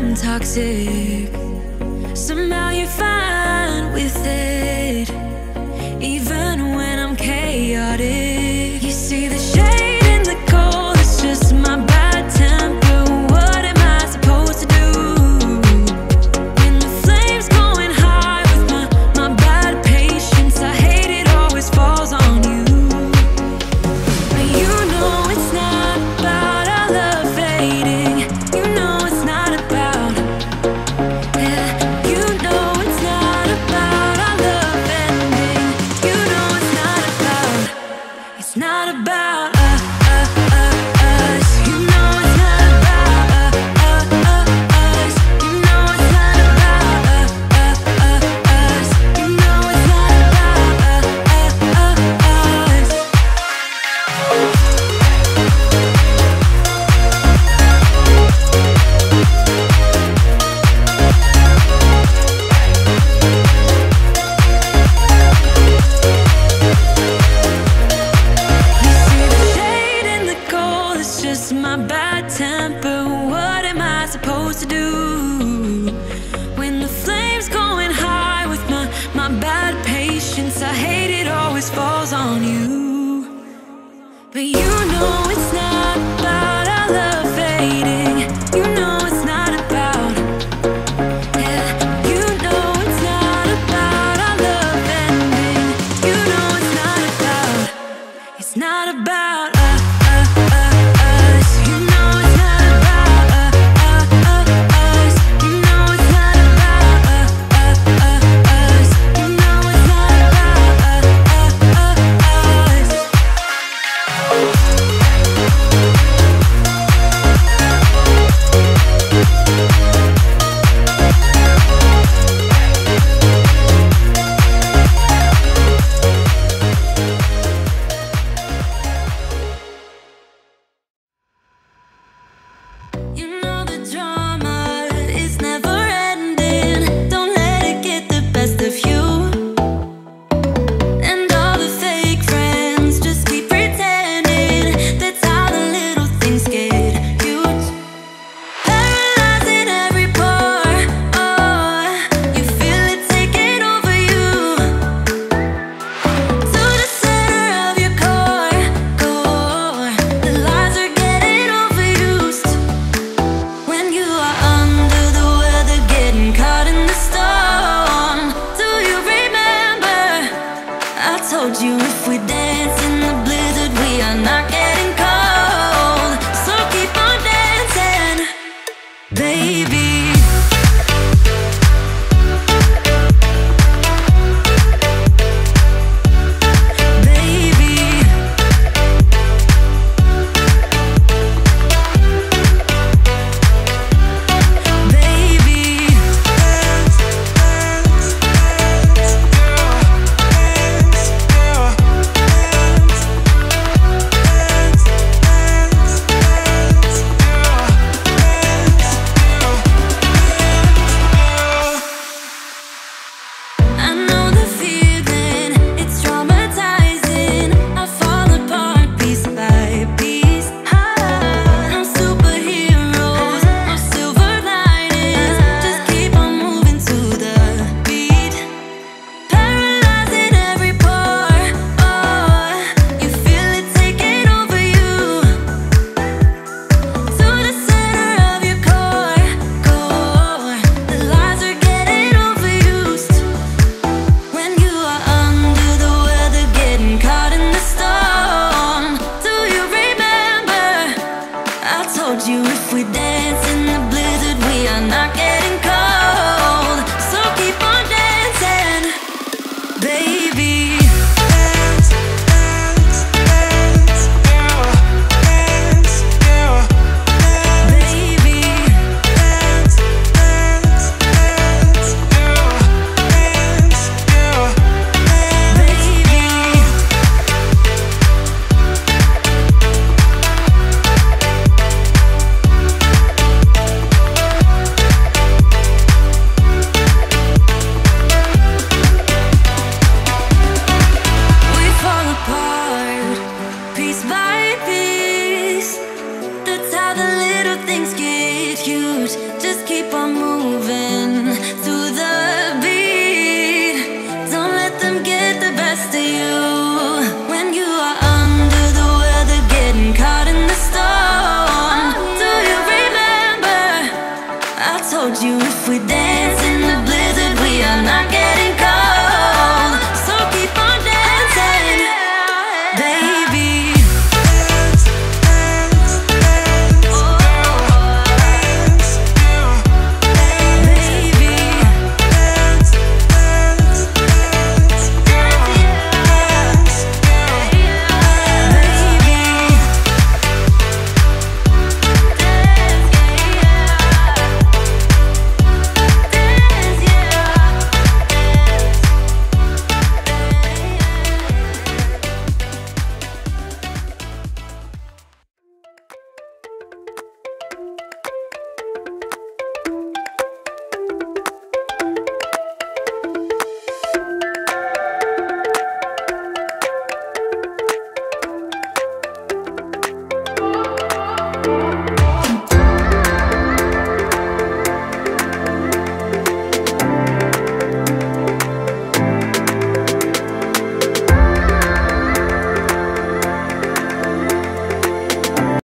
I'm toxic. Somehow you're fine with it, even when I'm chaotic. You see the shade in the cold, it's just my bad temper. What am I supposed to do when the flame's going high with my bad patience? I hate it always falls on you. But you know it's not about our love fading. You know it's not about, yeah. You know it's not about our love ending. You know it's not about, it's not about us. You know it's not about us. You know it's not about us. You know it's not about us. You see the shade in the cold, it's just my bad temper. What am I supposed to do when the flame's going high with my bad patience? I hate it always falls on you. But you know it's not about our love fading. You know it's not about, yeah. You know it's not about our love ending. You know it's not about, it's not about us. You know it's not about us. You know it's not about us. You know it's not about us. told you if we dance in the blizzard, we are not getting